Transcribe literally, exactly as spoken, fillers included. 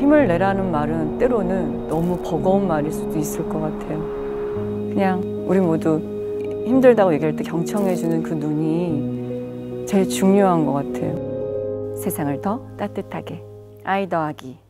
힘을 내라는 말은 때로는 너무 버거운 말일 수도 있을 것 같아요. 그냥 우리 모두 힘들다고 얘기할 때 경청해주는 그 눈이 제일 중요한 것 같아요. 세상을 더 따뜻하게. 아이 더하기